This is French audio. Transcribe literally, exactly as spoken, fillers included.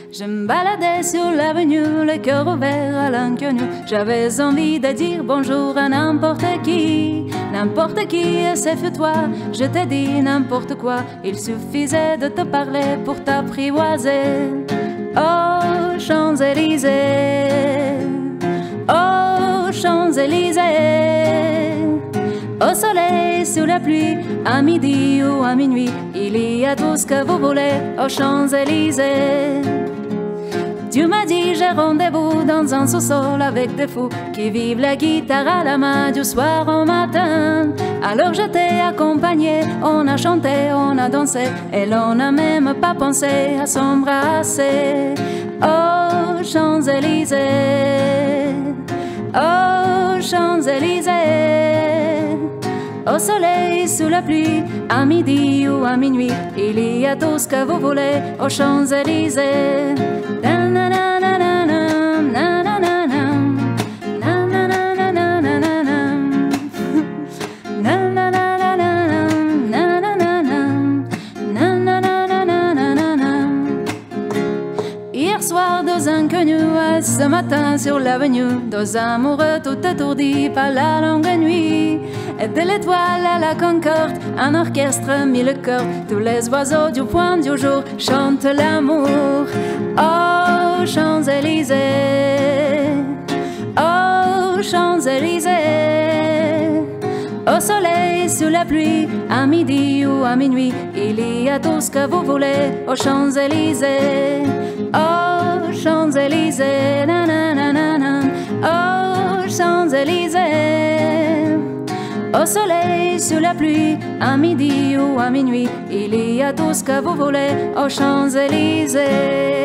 Je me baladais sur l'avenue, le cœur ouvert à l'inconnu. J'avais envie de dire bonjour à n'importe qui, n'importe qui, et c'est fait toi. Je t'ai dit n'importe quoi, il suffisait de te parler pour t'apprivoiser. Oh, Champs-Élysées, oh, Champs-Élysées, au soleil, sous la pluie, à midi ou à minuit, il y a tout ce que vous voulez aux Champs-Élysées. Dieu m'a dit j'ai rendez-vous dans un sous-sol avec des fous qui vivent la guitare à la main du soir au matin. Alors je t'ai accompagné, on a chanté, on a dansé et l'on n'a même pas pensé à s'embrasser. Oh, Champs-Élysées, oh, Champs-Élysées, au soleil, sous la pluie, à midi ou à minuit, il y a tout ce que vous voulez aux Champs-Élysées. Hier soir, deux inconnus, ce matin sur l'avenue, deux amoureux tout étourdis par la longue nuit. Et de l'étoile à la concorde, un orchestre mit le cœur. Tous les oiseaux du point du jour chantent l'amour. Oh, Champs-Élysées, oh, Champs-Élysées, au soleil, sous la pluie, à midi ou à minuit, il y a tout ce que vous voulez aux Champs-Élysées. Oh, Champs-Élysées, nanana, oh, Champs-Élysées, au soleil, sous la pluie, à midi ou à minuit, il y a tout ce que vous voulez aux Champs-Élysées.